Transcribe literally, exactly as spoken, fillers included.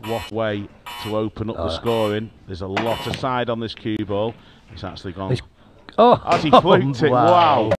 what way to open up oh. the scoring. There's a lot of side on this cue ball. It's actually gone. It's, oh, As he fluked it, wow.